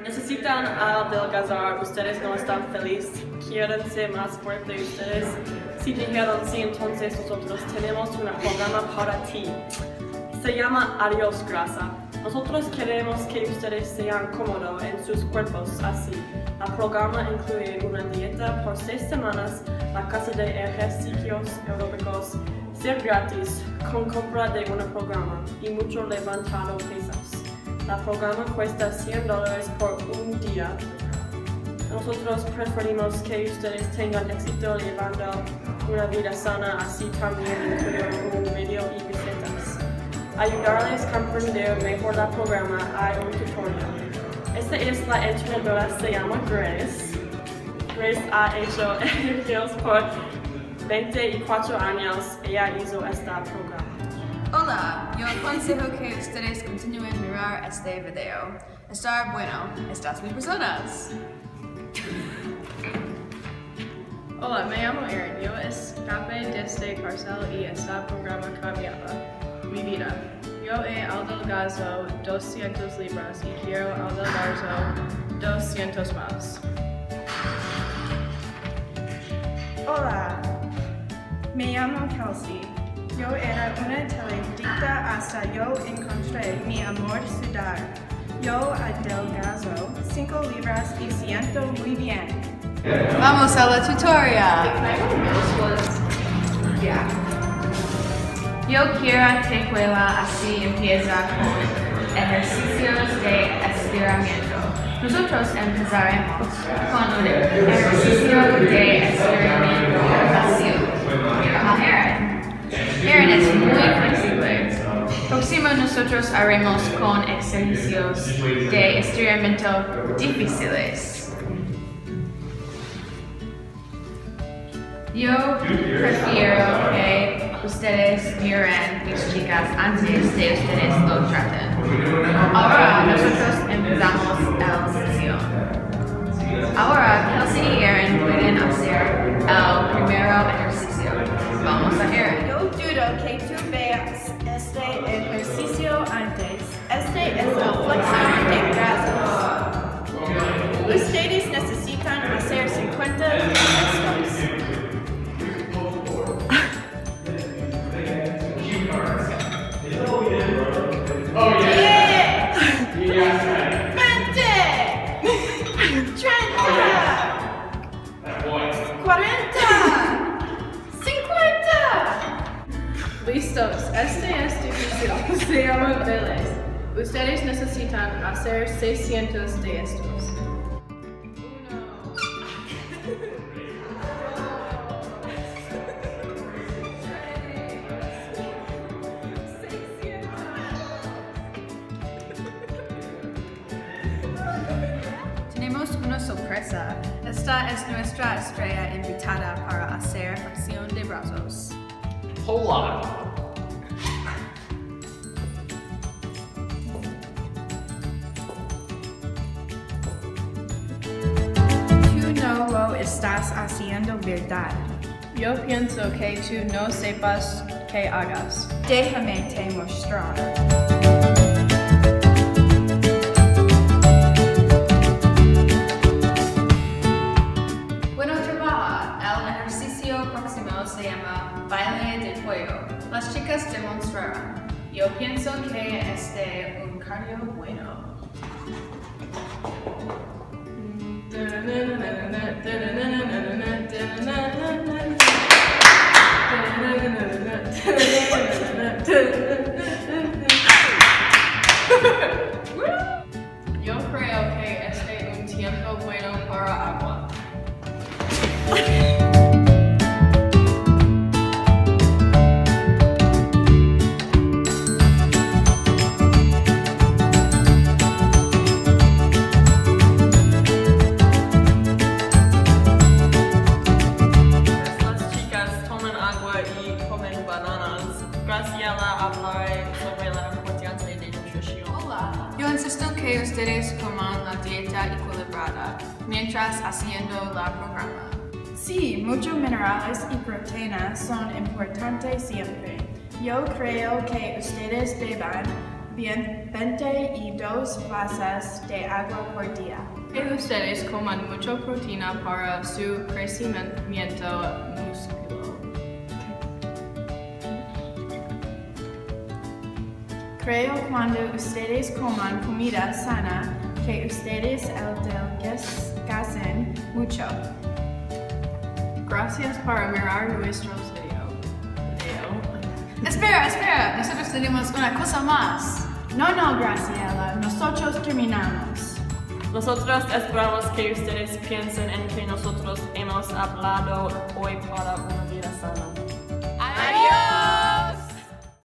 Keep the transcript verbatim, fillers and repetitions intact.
Necesitan adelgazar, ustedes no están felices, quieren ser más fuertes ustedes. Si dijeron sí, entonces nosotros tenemos un programa para ti. Se llama Adiós Grasa. Nosotros queremos que ustedes sean cómodos en sus cuerpos así. El programa incluye una dieta por seis semanas, la clase de ejercicios aeróbicos, ser gratis, con compra de un programa y mucho levantado pesas. El programa cuesta cien dólares por un día. Nosotros preferimos que ustedes tengan éxito llevando una vida sana, así también incluye un video y recetas. Ayudarles a comprender mejor el programa hay un tutorial. Esta es la entrenadora, se llama Grace. Grace ha hecho ejercicios por veinticuatro años. Ella hizo este programa. Hola, yo aconsejo que ustedes continúen a mirar este video. Está bueno, estas mis personas. Hola, me llamo Erin. Yo escapé de este cárcel y este programa cambiaba mi vida. Yo he adelgazado doscientas libras y quiero adelgazar doscientas más. Hola, me llamo Kelsey. Yo era una teledicta hasta yo encontré mi amor sudar. Yo adelgazo cinco libras y siento muy bien. Vamos a la tutorial. Yo quiero tejuela, así empieza con ejercicios de estiramiento. Nosotros empezaremos con un ejercicio de estiramiento fácil. Mira a Erin. Erin es muy flexible. Próximo nosotros haremos con ejercicios de estiramiento difíciles. Yo prefiero que ustedes miren mis chicas antes de ustedes lo traten. Ahora nosotros empezamos el sesión. Ahora Kelsey y Erin pueden hacer el primer ejercicio. Vamos a Erin. Yo dudo que tú veas este ejercicio antes. Este es la flexión de brazos. Ustedes necesitan hacer cincuenta de estos. Listos, este es difícil, se llama Vélez. Ustedes necesitan hacer seiscientos de estos. Tenemos una sorpresa. Esta es nuestra estrella invitada para hacer flexión de brazos. Hola. Tú no lo estás haciendo, ¿verdad? Yo pienso que tú no sepas qué hagas. Déjame te mostrar. Bueno, trabaja. El ejercicio próximo se llama baile de cuello. Las chicas demostrarán. Yo pienso que es de un cardio bueno. Yo creo que es de un tiempo bueno para agua. Graciela hablaré sobre la importancia de nutrición. Hola. Yo insisto que ustedes coman la dieta equilibrada mientras haciendo la programa. Sí, muchos minerales y proteínas son importantes siempre. Yo creo que ustedes beban veinte y dos vasas de agua por día. Que ustedes coman mucha proteína para su crecimiento muscular. Creo cuando ustedes coman comida sana que ustedes adelgacen mucho. Gracias por mirar nuestro video. video. Espera, espera, nosotros tenemos una cosa más. No, no, Graciela, nosotros terminamos. Nosotros esperamos que ustedes piensen en que nosotros hemos hablado hoy para una vida sana.